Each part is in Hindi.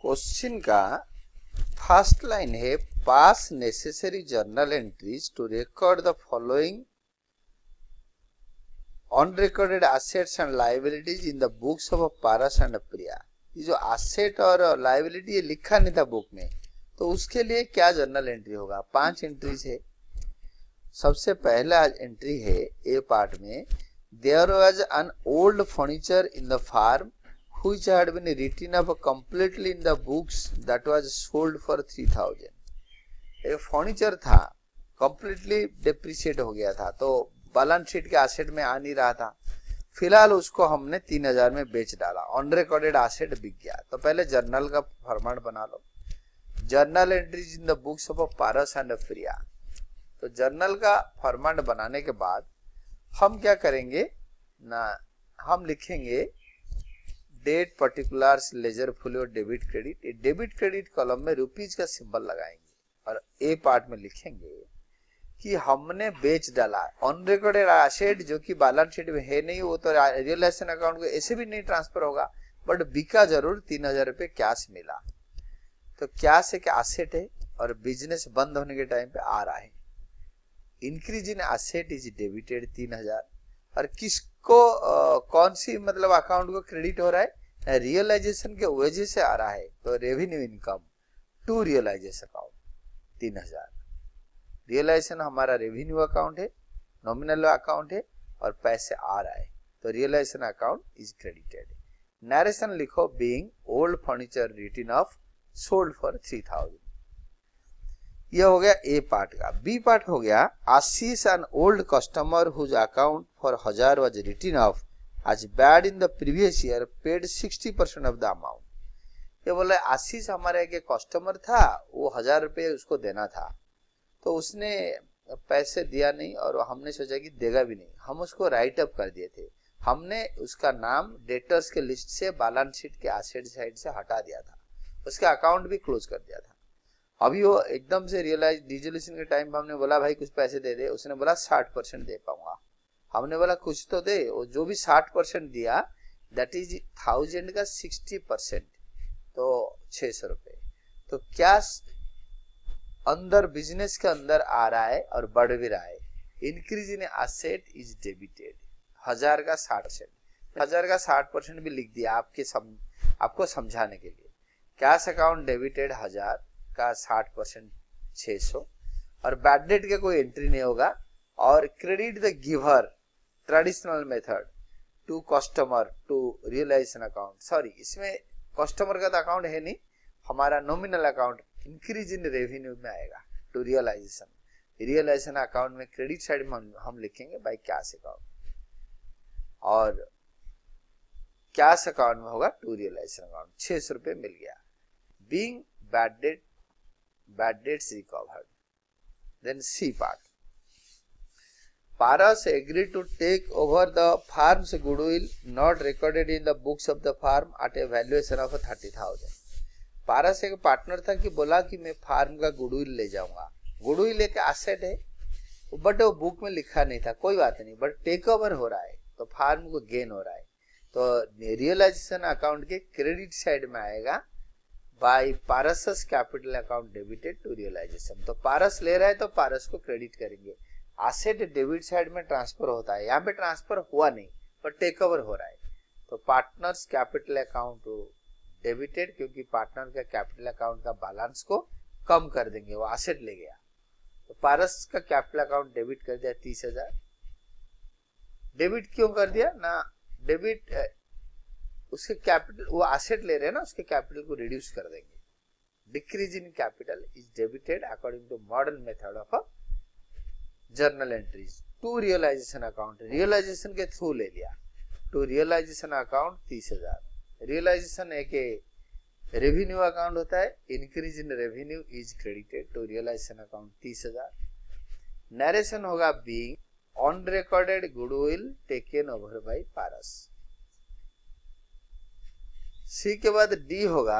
क्वेश्चन का फर्स्ट लाइन है pass necessary journal entries to record the following unrecorded assets and liabilities in the books of Paras and Priya. ये जो एसेट और लायबिलिटी लिखा नहीं था बुक में, तो उसके लिए क्या जर्नल एंट्री होगा? 5 एंट्रीज है। सबसे पहला एंट्री है ए पार्ट में, there was an old furniture in the firm which had been written up completely in the books that was sold for 3000। एक फर्नीचर था, completely depreciate हो गया था, तो बैलेंस शीट के एसेट में आ नहीं रहा था। फिलहाल उसको हमने 3000 में बेच डाला, अनरिकॉर्डेड एसेट बिक गया। तो पहले जर्नल का फॉर्मेट बना लो, journal entries in the books of Paras and Priya. तो जर्नल का फॉर्मेट बनाने के बाद हम क्या करेंगे ना, हम लिखेंगे date, particulars, ledger, folio, debit, credit. Debit credit column में रुपीज का सिंबल लगाएंगे और ए पार्ट में लिखेंगे कि हमने बेच डाला अनरिकॉर्डेड एसेट जो कि बैलेंस शीट में है नहीं, वो तो रियलाइजेशन अकाउंट को ऐसे भी नहीं ट्रांसफर होगा, बट बिका जरूर 3000 रुपये कैश मिला। तो कैश एक एसेट है और बिजनेस बंद होने के टाइम पे आ रहा है। Increase in asset is debited 3000। और किसको कौन सी मतलब अकाउंट को क्रेडिट हो रहा है? रियलाइजेशन के वजह से आ रहा है, तो revenue income to realisation account 3000। Realization हमारा रेवेन्यू अकाउंट है, नॉमिनल अकाउंट है और पैसे आ रहा है, तो realisation account is credited. Narration लिखो, being old furniture written off sold for 3000। यह हो गया ए पार्ट का। बी पार्ट हो गया, Ashish an old customer whose account for 1000 was written off as bad in the previous year paid 60% of the amount. ये बोला आशीष हमारा एक कस्टमर था, वो 1000 रुपये उसको देना था, तो उसने पैसे दिया नहीं और हमने सोचा कि देगा भी नहीं, हम उसको राइट अप कर दिए थे। हमने उसका नाम डेटर्स के लिस्ट से बैलेंस शीट के एसेट साइड से हटा दिया था, उसका अकाउंट भी क्लोज कर दिया था। अभी वो एकदम से रियलाइज डिसोल्यूशन के टाइम पे हमने बोला भाई कुछ पैसे दे दे, उसने बोला 60% दे पाऊंगा। हमने बोला कुछ तो दे, वो जो भी 60% दिया दैट इज 1000 का 60%, तो 600 रुपये। तो क्या अंदर बिजनेस के अंदर आ रहा है और बढ़ भी रहा है। Increase in asset is debited 1000 का 60%, 1000 का 60% भी लिख दिया आपको समझाने के लिए। कैश अकाउंट डेबिटेड 1000 का 60% 600 और बैड डेट के कोई एंट्री नहीं होगा। और credit the giver traditional method to customer to realisation account. Sorry, इसमें कस्टमर का तो अकाउंट है नहीं, हमारा nominal account increase in revenue में आएगा टू रियलाइजेशन। रियलाइजेशन अकाउंट में क्रेडिट साइड में हम लिखेंगे बाय कैश अकाउंट, और कैश अकाउंट में होगा टू रियलाइजेशन अकाउंट। 600 रुपये मिल गया। Being bad debts recovered. Then C part. Paras agreed to take over the farm's goodwill not recorded in the books of the farm at a valuation of 30,000. Paras एक पार्टनर था कि बोला कि मैं फार्म का गुडविल ले जाऊंगा। गुडविल एक एसेट है, बट वो बुक में लिखा नहीं था, कोई बात नहीं, बट टेक ओवर हो रहा है तो फार्म को गेन हो रहा है। तो रियलाइजेशन अकाउंट के क्रेडिट साइड में आएगा by Paras capital account debited to realization. तो पारस ले रहा है तो पारस को क्रेडिट करेंगे। एसेट डेबिट साइड में ट्रांसफर होता है, यहाँ पे ट्रांसफर हुआ नहीं पर टेक ओवर हो रहा है, तो पार्टनर्स कैपिटल अकाउंट डेबिटेड, क्योंकि पार्टनर का कैपिटल अकाउंट का बैलेंस को कम कर देंगे, वो एसेट ले गया। तो पारस का कैपिटल अकाउंट डेबिट कर दिया 30,000। डेबिट क्यों कर दिया ना, डेबिट उसके कैपिटल, वो एसेट ले रहे हैं ना, उसके कैपिटल को रिड्यूस कर देंगे। Decrease in capital is debited according to modern method of journal entries to realisation account. Realization के थ्रू ले लिया, टू रियलाइजेशन अकाउंट 30,000। रियलाइजेशन एक रेवेन्यू अकाउंट होता है, increase in revenue is credited to realisation account 30,000। नरेशन होगा being unrecorded goodwill taken over by Paras. C के बाद डी होगा,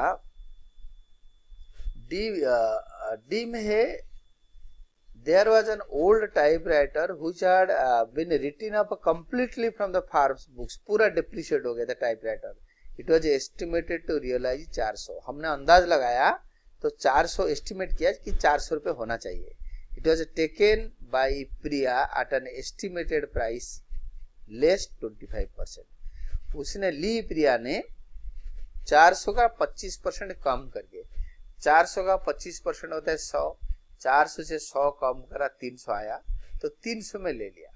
डी में है there was an old typewriter which had been written up completely from the firm's books. पूरा डिप्रिशिएट हो गया था typewriter, it was estimated to realize 400, हमने अंदाज लगाया तो 400 एस्टिमेट किया कि 400 रुपये होना चाहिए। It was taken by Priya at an estimated price less 25%, उसने ली प्रिया ने 400 का 25% कम करके, 400 का 25% होता है 100, 400 से 100 कम करा 300 आया, तो 300 में ले लिया।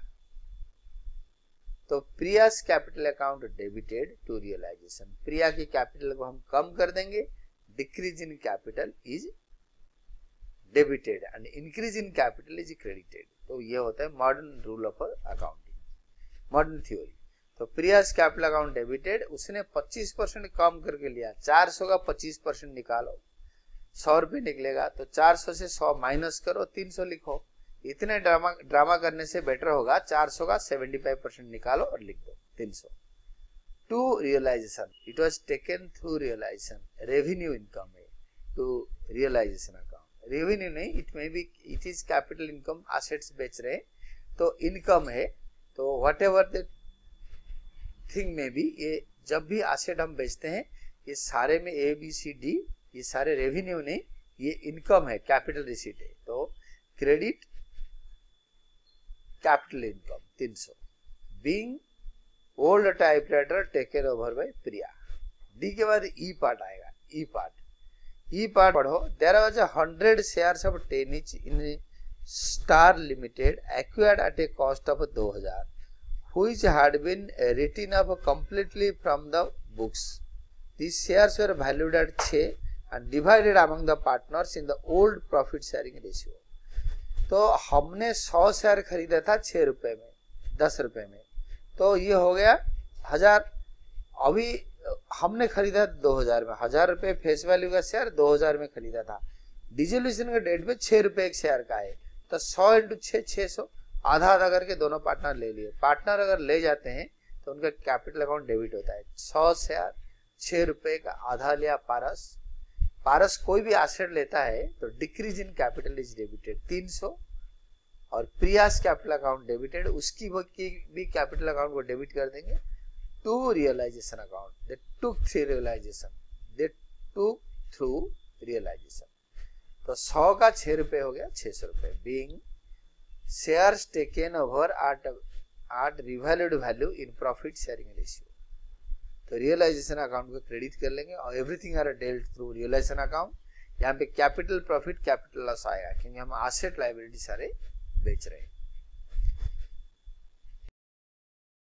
तो Priya's capital account debited to realization, Priya की कैपिटल को हम कम कर देंगे, decrease in capital is debited and increase in capital is credited. तो ये होता है modern rule of accounting, modern theory. तो प्रियास कैपिटल अकाउंट डेबिटेड, उसने 25% कम करके लिया, 400 का 25% निकालो 100 रुपये निकलेगा, तो 400 से 100 माइनस करो 300 लिखो। इतने ड्रामा करने से बेटर होगा 400 का 75% निकालो और लिख दो 300। To realization, it was taken through realization, revenue income है टू रियलाइजेशन अकाउंट, रेवेन्यू नहीं, it may be it is capital income, assets बेच रहे तो इनकम है, तो व्हाट एवर द थिंग में भी, ये जब भी एसेट हम बेचते हैं ये सारे में ए बी सी डी, ये सारे रेवेन्यू नहीं, ये इनकम है, कैपिटल रिसीट है। तो credit capital income 300, being old typewriter taken over by Priya. D के बाद ई पार्ट आएगा, ई पार्ट पढ़ो। There was 100 shares of 10 each in Star Limited acquired at a cost of 2000 which had been written off completely from the books. These shares were valued at 6 and divided among the partners in the old profit sharing ratio. तो हमने 100 शेयर खरीदा था 6 रुपए में, 10 रुपए में, तो ये हो गया 1000। अभी हमने खरीदा 2000 में, 1000 रुपए फेस वैल्यू का शेयर 2000 में खरीदा था। डिसोल्यूशन के डेट पे 6 रुपए एक शेयर का है, तो 100 इंटू 6 600, आधा आधा करके दोनों पार्टनर ले लिए। पार्टनर अगर ले जाते हैं तो उनका कैपिटल अकाउंट डेबिट होता है। 100 शेयर 6 रुपए का आधा लिया पारस कोई भी एसेट लेता है तो decrease in capital is debited 300, और प्रियास कैपिटल अकाउंट डेबिटेड, उसकी भी कैपिटल अकाउंट को डेबिट कर देंगे to realisation account, they took through realisation. तो 100 का 6 रुपए हो गया 600 रुपए, being shares taken over at revalued value in profit sharing ratio। तो रियलाइजेशन अकाउंट को क्रेडिट कर लेंगे और everything are dealt through realisation account. यहाँ पे कैपिटल प्रॉफिट कैपिटल लॉस आएगा क्योंकि हम एसेट लायबिलिटी सारे बेच रहे हैं।